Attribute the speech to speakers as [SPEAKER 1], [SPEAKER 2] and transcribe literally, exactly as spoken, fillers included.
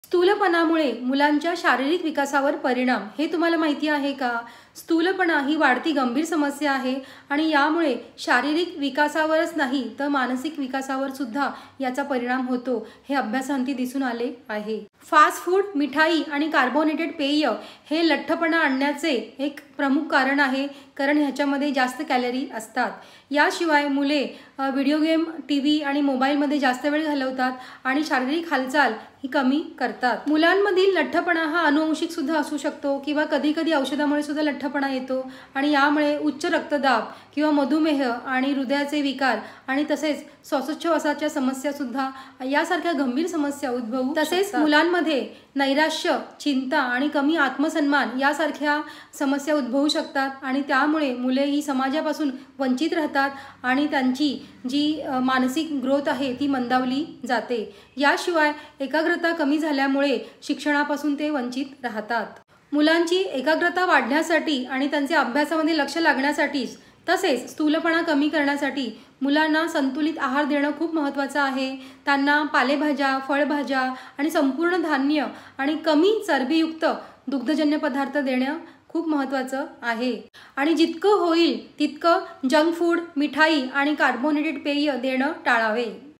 [SPEAKER 1] स्थूलपणामुळे मुलांच्या शारीरिक विकासावर परिणाम हे तुम्हाला माहिती आहे का? स्थूलपणा ही वाढती गंभीर समस्या आहे आणि यामुळे शारीरिक विकासावरच नाही तर मानसिक विकासावर सुद्धा याचा परिणाम होतो हे अभ्यासांती दिसून आले आहे। फास्ट फूड, मिठाई आणि कार्बोनेटेड पेय हे लठ्ठपणा आणण्याचे एक प्रमुख कारण आहे, कारण ह्याच्यामध्ये जास्त कॅलरी असतात। याशिवाय मुले व्हिडिओ गेम, टीव्ही आणि मोबाईलमध्ये जास्त वेळ घालवतात आणि शारीरिक हालचाल ही कमी करतात। मुलांमधील लठ्ठपणा हा अनुवंशिक सुद्धा असू शकतो किंवा कधी कधी औषधामुळे सुद्धा लठ्ठपणा येतो आणि यामुळे उच्च रक्तदाब किंवा मधुमेह आणि हृदयाचे विकार आणि तसेच श्वासोच्छवासाच्या समस्या सुद्धा यासारख्या गंभीर समस्या उद्भवू तसेच मुलांमध्ये नैराश्य, चिंता आणि कमी आत्मसन्मान यासारख्या समस्या उद्भवू शकतात आणि त्यामुळे मुले ही समाजापासून वंचित राहतात आणि त्यांची जी मानसिक ग्रोथ आहे ती मंदावली जाते। याशिवाय एकाग्रता कमी झाल्यामुळे शिक्षणापासून ते वंचित राहतात। मुलांची एकाग्रता वाढण्यासाठी आणि त्यांचे अभ्यासामध्ये लक्ष लागण्यासाठी तसेच स्थूलपणा कमी करण्यासाठी मुलांना संतुलित आहार देणं खूप महत्त्वाचं आहे। त्यांना पालेभाज्या, फळभाज्या आणि संपूर्ण धान्य आणि कमी चरबीयुक्त दुग्धजन्य पदार्थ देणं खूप महत्त्वाचं आहे आणि जितकं होईल तितकं जंक फूड, मिठाई आणि कार्बोनेटेड पेय देणं टाळावे।